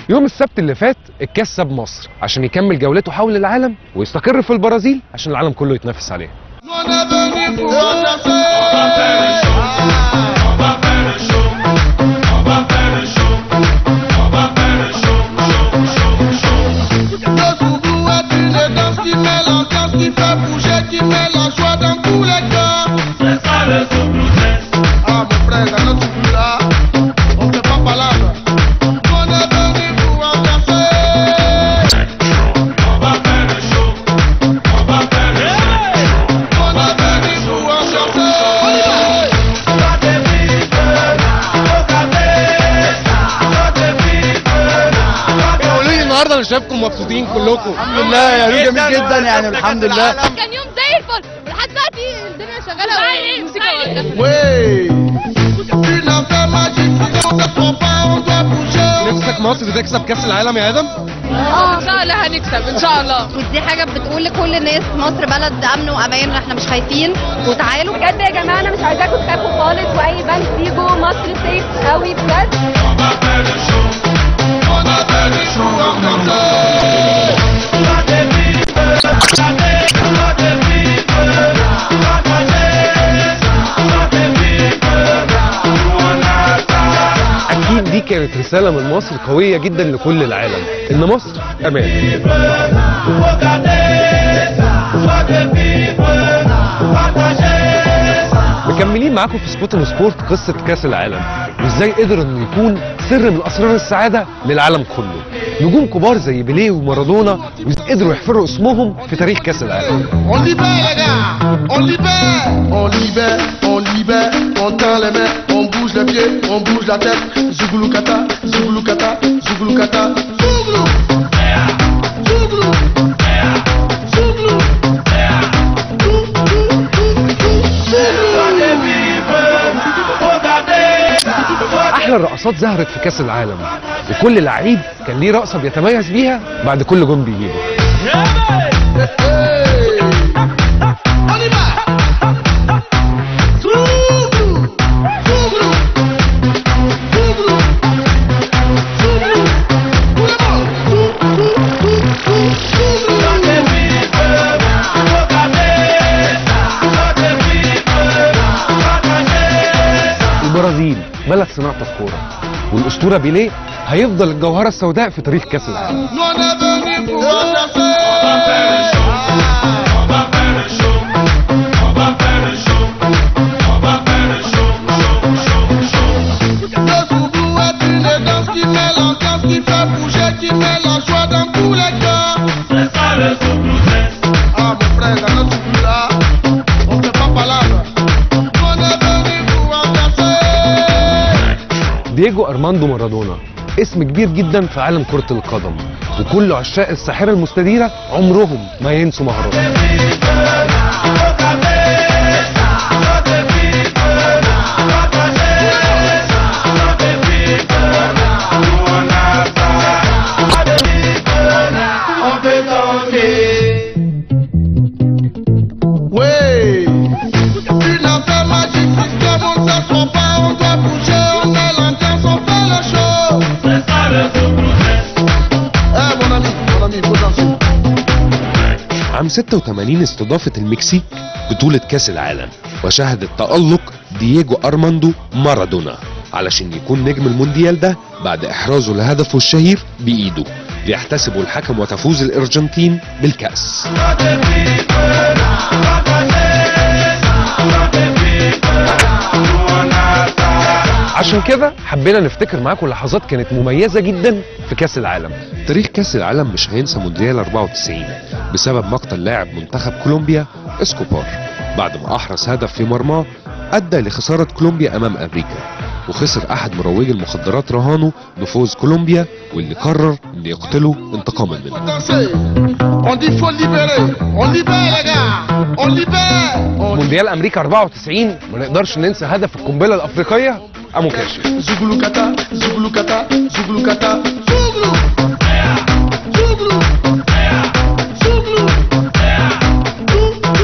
يوم السبت اللي فات الكاس ساب مصر عشان يكمل جولته حول العالم ويستقر في البرازيل عشان العالم كله يتنافس عليه. النهارده انا شايفكم مبسوطين كلكم. الحمد لله يا ريت جميل جدا يعني الحمد لله. كان يوم زي الفل ولحد دلوقتي الدنيا شغاله والموسيقى واقفه. نفسك مصر تكسب كاس العالم يا ادم؟ ان شاء الله هنكسب ان شاء الله. ودي حاجه بتقول لكل الناس مصر بلد امن وامان واحنا مش خايفين وتعالوا بجد يا جماعه انا مش عايزاكم تخافوا خالص واي بنك تيجوا مصر سيف قوي بجد. اكيد دي كانت رساله من مصر قويه جدا لكل العالم ان مصر امان. مكملين معاكم في سبوتن سبورت قصه كاس العالم وازاي قدر انه يكون سر من اسرار السعاده للعالم كله. نجوم كبار زي بيليه ومارادونا قدروا يحفروا اسمهم في تاريخ كاس العالم. احلى الرقصات ظهرت في كاس العالم وكل لعيب كان ليه رقصه بيتميز بيها بعد كل جون بيجيبه. البرازيل بلد صناعة الكورة والأسطورة بيليه هيفضل الجوهرة السوداء في تاريخ كأس العالم. دييجو أرماندو مارادونا اسم كبير جدا في عالم كرة القدم وكل عشاق الساحرة المستديرة عمرهم ما ينسوا مهاراته. عام 86 استضافت المكسيك بطولة كاس العالم وشهدت تألق دييجو أرماندو مارادونا علشان يكون نجم المونديال ده بعد إحرازه لهدفه الشهير بإيده ليحتسبه الحكم وتفوز الأرجنتين بالكأس. عشان كده حبينا نفتكر معاكم لحظات كانت مميزة جدا في كاس العالم. تاريخ كاس العالم مش هينسى مونديال 94 بسبب مقتل لاعب منتخب كولومبيا اسكوبار بعد ما احرز هدف في مرماه ادى لخسارة كولومبيا امام امريكا، وخسر احد مروجي المخدرات رهانه نفوذ كولومبيا واللي قرر ان يقتله انتقاما منه. مونديال امريكا 94 ما نقدرش ننسى هدف القنبله الافريقيه امو كاشي.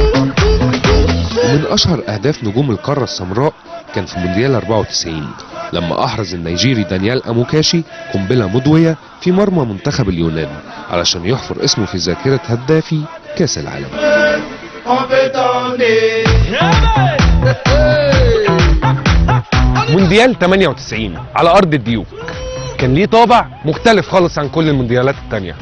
من اشهر اهداف نجوم القاره السمراء كان في مونديال 94 لما أحرز النيجيري دانيال أموكاشي قنبلة مضوية في مرمى منتخب اليونان علشان يحفر اسمه في ذاكرة هدافي كأس العالم. مونديال 98 على أرض الديوك كان ليه طابع مختلف خالص عن كل المونديالات التانية.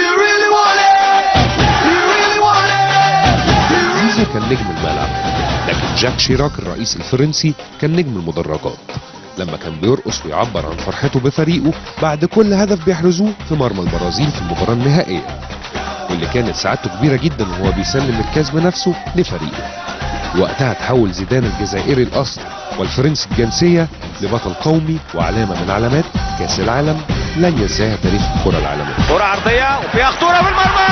زيزو كان نجم الملعب، لكن جاك شيراك الرئيس الفرنسي كان نجم المدرجات لما كان بيرقص ويعبر عن فرحته بفريقه بعد كل هدف بيحرزوه في مرمى البرازيل في المباراة النهائية، واللي كانت سعادته كبيرة جدا وهو بيسلم الكاس بنفسه لفريقه. وقتها تحول زيدان الجزائري الأصل والفرنسي الجنسية لبطل قومي وعلامة من علامات كأس العالم لن ينساها تاريخ الكرة العالمية. كرة عرضية وفيها خطورة في المرمى.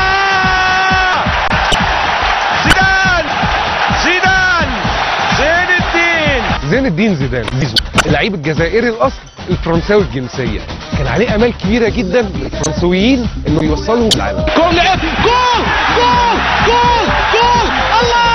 زين الدين زيدان زيزو اللعيب الجزائري الأصل الفرنساوي الجنسية، كان عليه آمال كبيرة جدا من الفرنسويين إنه يوصلهم للعالم. جول لعب، جول جول جول جول، الله!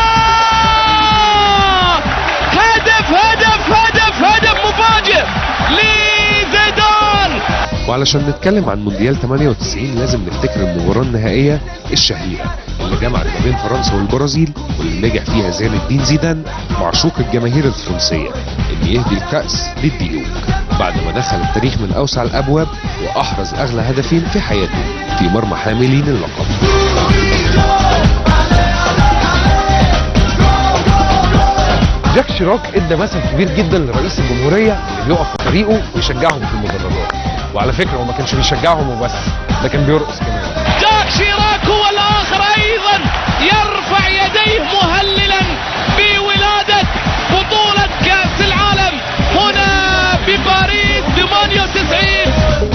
هدف مفاجئ لزيدان. وعلشان نتكلم عن مونديال 98 لازم نفتكر المباراة النهائية الشهيرة اللي جمعت ما بين فرنسا والبرازيل، واللي نجح فيها زين الدين زيدان معشوق الجماهير الفرنسية إن يهدي الكأس للديوك بعد ما دخل التاريخ من أوسع الأبواب وأحرز أغلى هدفين في حياته في مرمى حاملين اللقب. جاك شيراك ادى مثل كبير جدا لرئيس الجمهورية اللي بيقف في طريقه ويشجعهم في المدرجات، وعلى فكرة هو ما كانش بيشجعهم وبس، ده كان بيرقص كمان. جاك شيراك هو الآخر أيضا يرفع يديه مهللا بولادة بطولة كأس العالم هنا بباريس 98.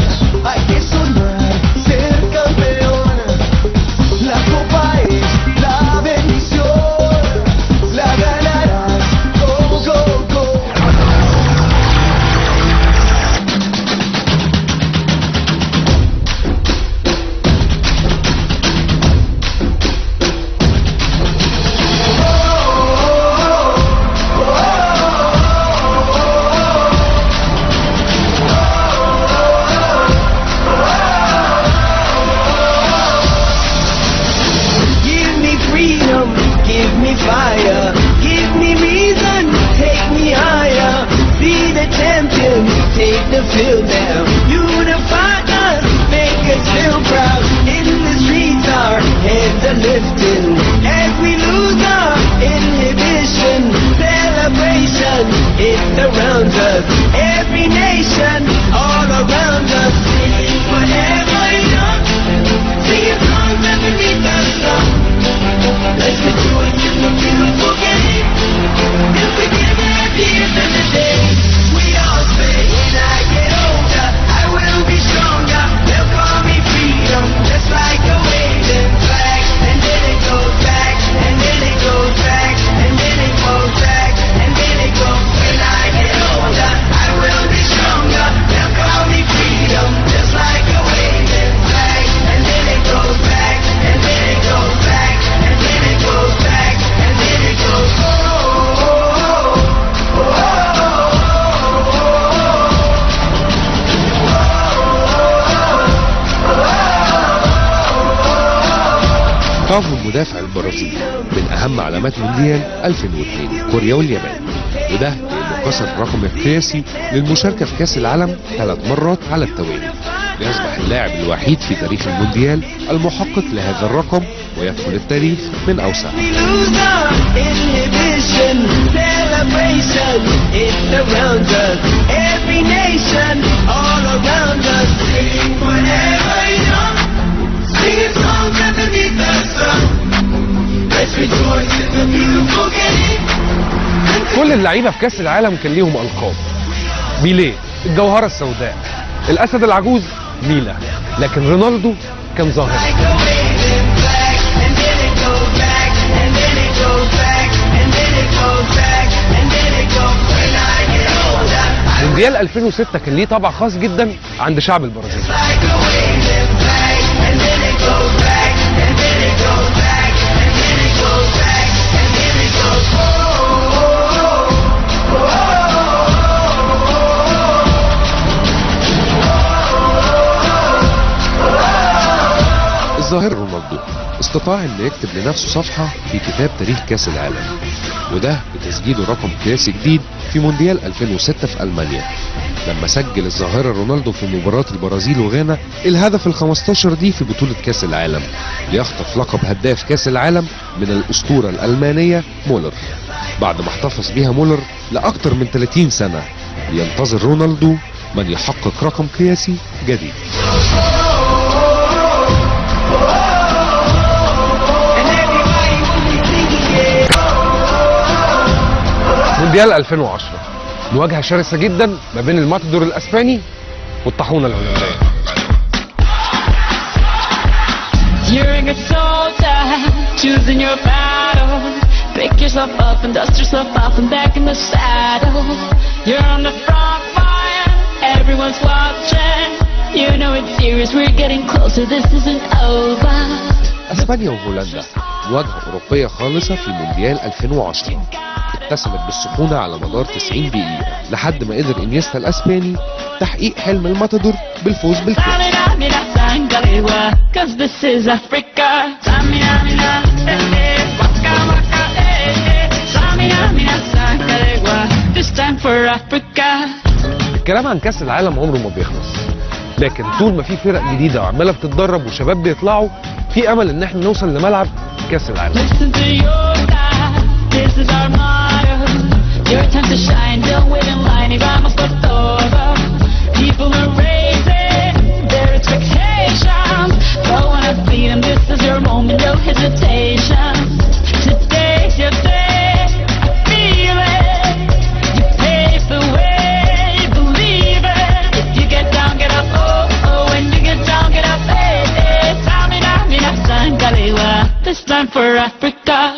كافو المدافع البرازيلي من أهم علامات مونديال 2002 كوريا واليابان، وده لأنه كسر الرقم القياسي للمشاركة في كأس العالم 3 مرات على التوالي، ليصبح اللاعب الوحيد في تاريخ المونديال المحقق لهذا الرقم ويدخل التاريخ من أوسع. كل اللعيبة في كأس العالم كان ليهم ألقاب. بيليه الجوهرة السوداء، الأسد العجوز ميلا، لكن رونالدو كان ظاهر. مونديال 2006 كان ليه طابع خاص جدا عند شعب البرازيل. الظاهر رونالدو استطاع أن يكتب لنفسه صفحة في كتاب تاريخ كأس العالم، وده بتسجيله رقم قياسي جديد في مونديال 2006 في ألمانيا، لما سجل الظاهرة رونالدو في مباراة البرازيل وغانا الهدف ال15 دي في بطولة كأس العالم، ليخطف لقب هداف كأس العالم من الأسطورة الألمانية مولر، بعد ما احتفظ بيها مولر لأكثر من 30 سنة. ينتظر رونالدو من يحقق رقم قياسي جديد. مونديال 2010 مواجهة شرسة جدا ما بين الماتادور الاسباني والطاحونة الهولندية. You're a soldier, choosing your battle. Pick yourself up and dust yourself off and back in the saddle. You're on the front line, everyone's watching. You know it's serious, we're getting closer, this isn't over. اسبانيا وهولندا مواجهة أوروبية خالصة في مونديال 2010 اتسمت بالسخونة على مدار 90 دقيقة لحد ما قدر انيستا الاسباني تحقيق حلم الماتادور بالفوز بالكأس. الكلام عن كأس العالم عمره ما بيخلص، لكن طول ما في فرق جديدة وعمالة بتتدرب وشباب بيطلعوا في امل ان احنا نوصل لملعب كأس العالم. This is our motto. Your time to shine. Don't wait in line. Y vamos por todo. People are raising their expectations. Go on and feed them. This is your moment. No hesitation. Today's your day. I feel it. You pave the way. Believe it. If you get down, get up. Oh, oh. When you get down, get up. Hey, hey. This time for Africa.